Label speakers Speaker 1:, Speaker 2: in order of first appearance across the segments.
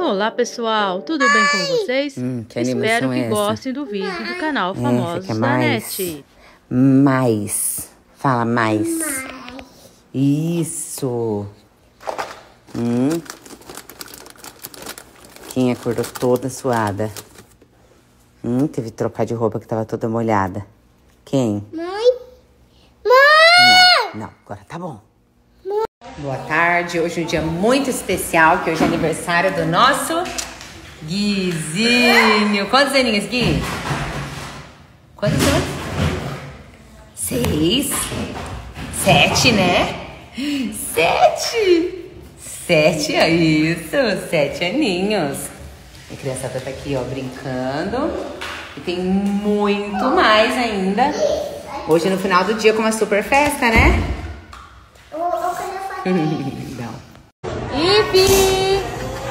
Speaker 1: Olá pessoal, tudo bem com vocês? Espero que gostem do vídeo do canal Famosos da NET.
Speaker 2: Mais. Fala mais. Isso. Quem acordou toda suada? Teve que trocar de roupa que tava toda molhada. Quem?
Speaker 3: Mãe? Mãe!
Speaker 2: Não, agora tá bom. Boa tarde, hoje é um dia muito especial, que hoje é aniversário do nosso Guizinho. Quantos aninhos, Gui? Quantos anos? 6, 7, né? 7, isso, 7 aninhos. A criançada tá aqui, ó, brincando. E tem muito mais ainda. Hoje no final do dia com uma super festa, né? Não.
Speaker 1: Ive!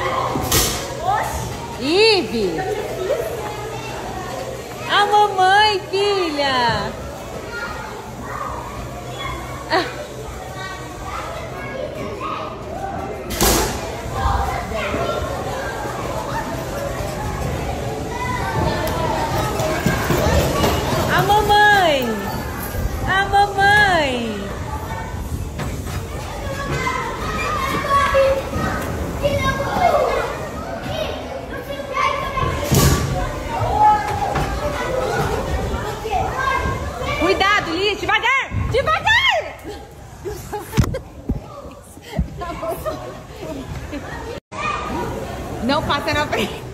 Speaker 1: Ive! A mamãe, filha! A mamãe! A mamãe! Cuidado, Liz! Devagar! Devagar! Não passa na frente.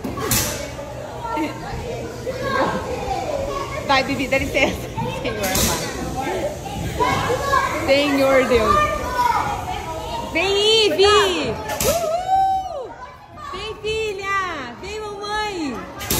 Speaker 1: Vai, Bibi, dá licença. Senhor amado. Senhor Deus. Vem, Ive! Uhul! Vem, filha! Vem, mamãe!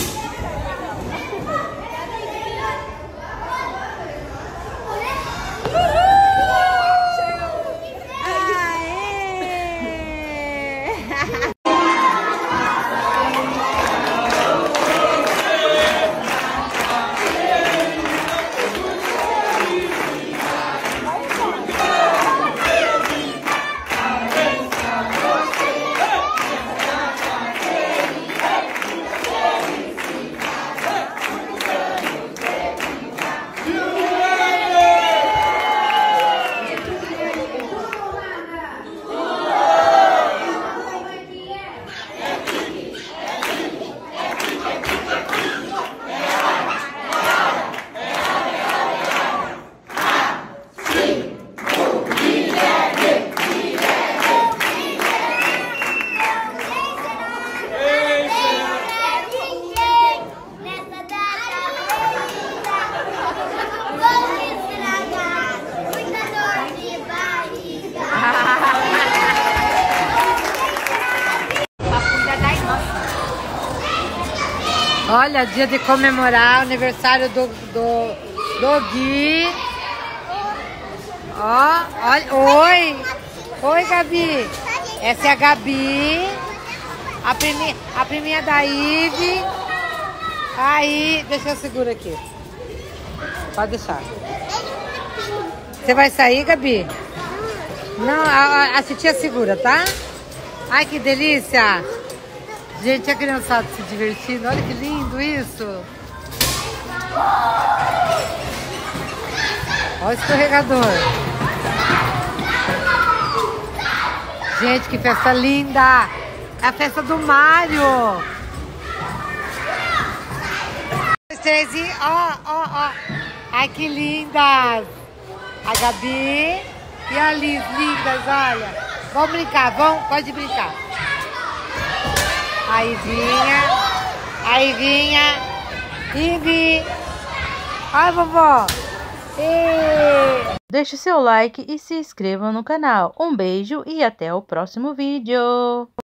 Speaker 1: Olha, dia de comemorar o aniversário do Gui. Ó, olha, oi. Oi, Gabi. Essa é a Gabi. A priminha da Ive. Aí, deixa eu segurar aqui. Pode deixar. Você vai sair, Gabi? Não, a titia segura, tá? Ai, que delícia. Gente, a criançada se divertindo. Olha que lindo isso. Olha o escorregador. Gente, que festa linda. É a festa do Mário. 1, 2, 3 e... Ó. Ai, que lindas. A Gabi e a Liz, lindas, olha. Vamos brincar, pode brincar. A Ivinha, Ive. Ai, vovó. Deixe seu like e se inscreva no canal. Um beijo e até o próximo vídeo.